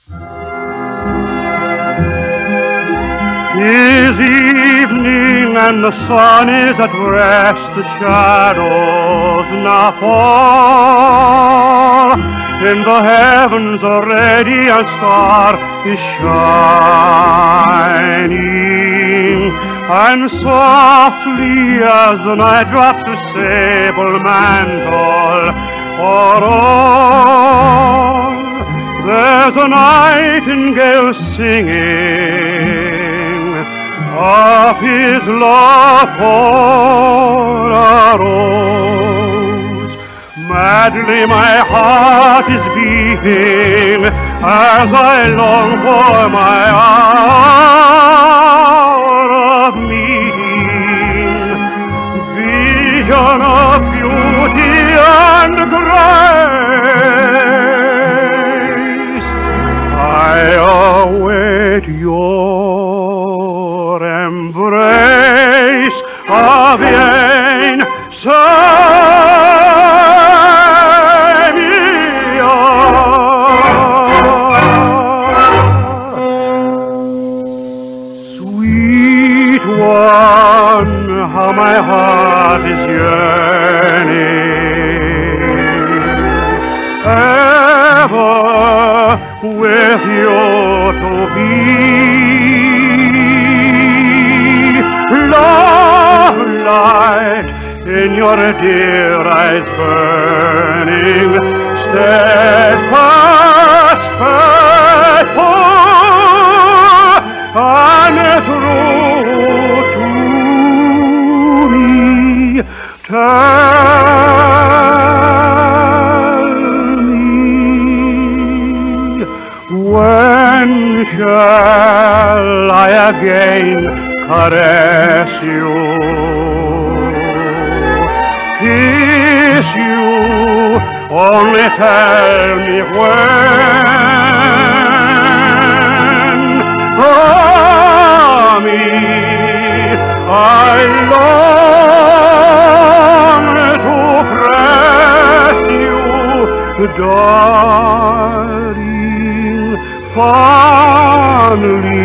'Tis evening and the sun is at rest, the shadows now fall. In the heavens a radiant star is shining, and softly as the night drops her sable mantle o'er all, there's a nightingale singing of his love for a rose. Madly my heart is beating as I long for my hour of meeting. Vision of beauty and grace, I await your embrace of vain Sweet one, how my heart is yearning ever with you to be. Love light in your dear eyes burning, steadfast, faithful, and true to me. Tell me, when shall I again caress you, kiss you, only tell me when. Promise, I long to press you, darling, fondly.